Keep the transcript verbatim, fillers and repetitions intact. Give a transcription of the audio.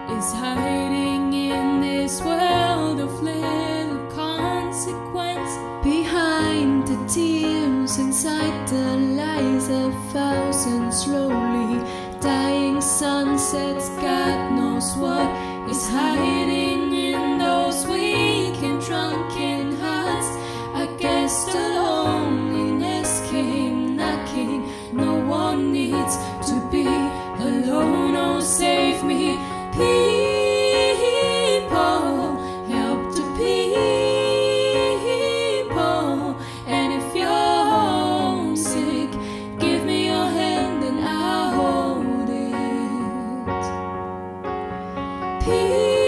is hiding in this world of little consequence. Behind the tears, inside the lies, a thousand slowly dying sunsets. God knows what is hiding in those weak and drunken hearts. I guess the loneliness came knocking. No one needs to be alone. Oh, save me, people. Help the people. And if you're homesick, give me your hand and I'll hold it. People.